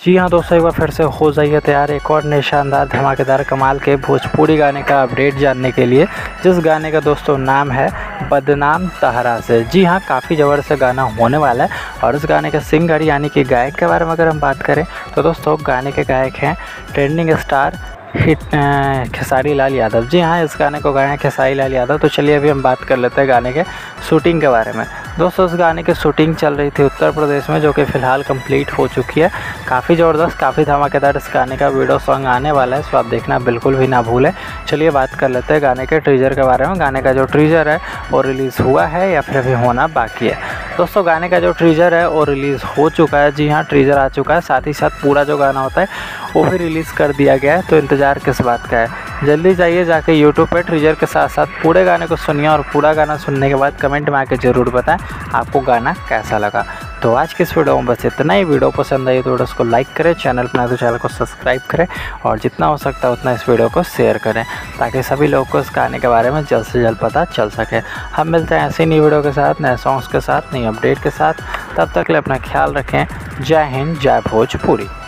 जी हाँ दोस्तों, एक बार फिर से हो जाइए तैयार एक और नए शानदार धमाकेदार कमाल के भोजपुरी गाने का अपडेट जानने के लिए, जिस गाने का दोस्तों नाम है बदनाम तहरा से। जी हाँ, काफ़ी ज़बरदस्त गाना होने वाला है। और इस गाने के सिंगर यानी कि गायक के बारे में अगर हम बात करें तो दोस्तों गाने के गायक हैं ट्रेंडिंग स्टार खेसारी लाल यादव। जी हाँ, इस गाने को गाए हैं खेसारी लाल यादव। तो चलिए अभी हम बात कर लेते हैं गाने के शूटिंग के बारे में। दोस्तों इस गाने की शूटिंग चल रही थी उत्तर प्रदेश में, जो कि फ़िलहाल कंप्लीट हो चुकी है। काफ़ी ज़बरदस्त, काफ़ी धमाकेदार इस गाने का वीडियो सॉन्ग आने वाला है, सो आप देखना बिल्कुल भी ना भूलें। चलिए बात कर लेते हैं गाने के टीजर के बारे में। गाने का जो टीजर है वो रिलीज़ हुआ है या फिर अभी होना बाकी है। दोस्तों गाने का जो टीजर है वो रिलीज़ हो चुका है। जी हाँ, टीजर आ चुका है, साथ ही साथ पूरा जो गाना होता है वो भी रिलीज़ कर दिया गया है। तो इंतज़ार किस बात का है, जल्दी जाइए जाके यूट्यूब पे टीजर के साथ साथ पूरे गाने को सुनिए और पूरा गाना सुनने के बाद कमेंट में आके ज़रूर बताएं आपको गाना कैसा लगा। तो आज की इस वीडियो में बस इतना ही। वीडियो पसंद आई तो वीडियो को लाइक करें, चैनल पर नए तो चैनल को सब्सक्राइब करें और जितना हो सकता है उतना इस वीडियो को शेयर करें, ताकि सभी लोगों को इस गाने के बारे में जल्द से जल्द पता चल सके। हम मिलते हैं ऐसी नई वीडियो के साथ, नए सॉन्ग्स के साथ, नई अपडेट के साथ। तब तक के लिए अपना ख्याल रखें। जय हिंद, जय भोजपुरी।